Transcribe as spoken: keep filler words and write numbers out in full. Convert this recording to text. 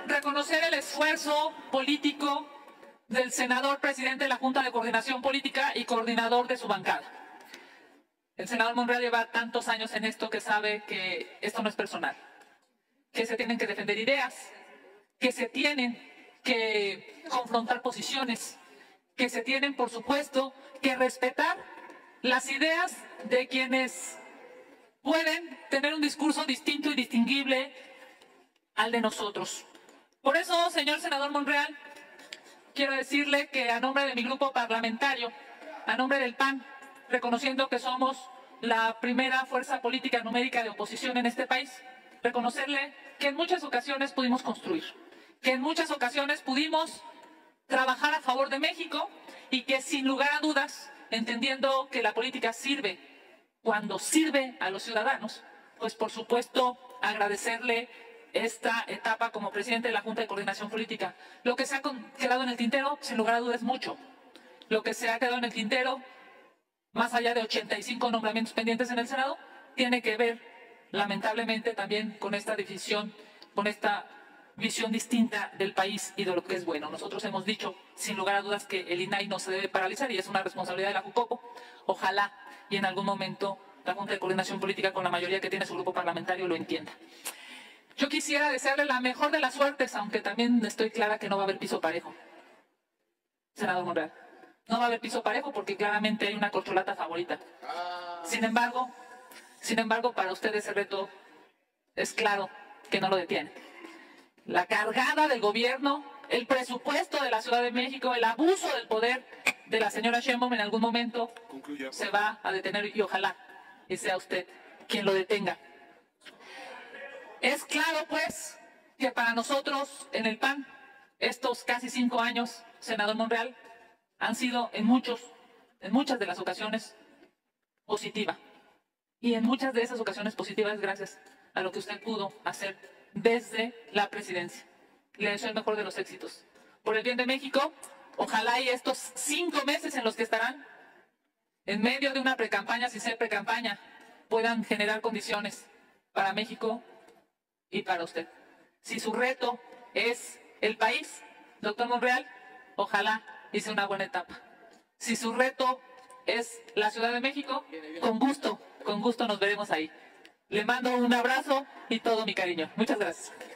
reconocer el esfuerzo político del senador presidente de la Junta de Coordinación Política y coordinador de su bancada. El senador Monreal lleva tantos años en esto que sabe que esto no es personal, que se tienen que defender ideas, que se tienen que confrontar posiciones, que se tienen, por supuesto, que respetar las ideas de quienes pueden tener un discurso distinto y distinguible al de nosotros. Por eso, señor senador Monreal, quiero decirle que a nombre de mi grupo parlamentario, a nombre del P A N, reconociendo que somos la primera fuerza política numérica de oposición en este país, reconocerle que en muchas ocasiones pudimos construir, que en muchas ocasiones pudimos trabajar a favor de México y que sin lugar a dudas, entendiendo que la política sirve cuando sirve a los ciudadanos, pues por supuesto agradecerle esta etapa como presidente de la Junta de Coordinación Política. Lo que se ha quedado en el tintero, sin lugar a dudas, es mucho. Lo que se ha quedado en el tintero, más allá de ochenta y cinco nombramientos pendientes en el Senado, tiene que ver, lamentablemente, también con esta división, con esta visión distinta del país y de lo que es bueno. Nosotros hemos dicho, sin lugar a dudas, que el I N A I no se debe paralizar y es una responsabilidad de la Jucopo. Ojalá y en algún momento la Junta de Coordinación Política, con la mayoría que tiene su grupo parlamentario, lo entienda. Yo quisiera desearle la mejor de las suertes, aunque también estoy clara que no va a haber piso parejo. Senador Monreal, no va a haber piso parejo porque claramente hay una corcholata favorita. Sin embargo, sin embargo, para usted ese reto es claro que no lo detiene. La cargada del gobierno, el presupuesto de la Ciudad de México, el abuso del poder de la señora Sheinbaum en algún momento Concluya. se va a detener y ojalá y sea usted quien lo detenga. Es claro, pues, que para nosotros en el P A N, estos casi cinco años, senador Monreal, han sido en muchos, en muchas de las ocasiones positiva. Y en muchas de esas ocasiones positivas gracias a lo que usted pudo hacer desde la presidencia. Le deseo el mejor de los éxitos. Por el bien de México, ojalá y estos cinco meses en los que estarán en medio de una precampaña, si sea precampaña, puedan generar condiciones para México y para usted. Si su reto es el país, doctor Monreal, ojalá hice una buena etapa. Si su reto es la Ciudad de México, con gusto, con gusto nos veremos ahí. Le mando un abrazo y todo mi cariño. Muchas gracias.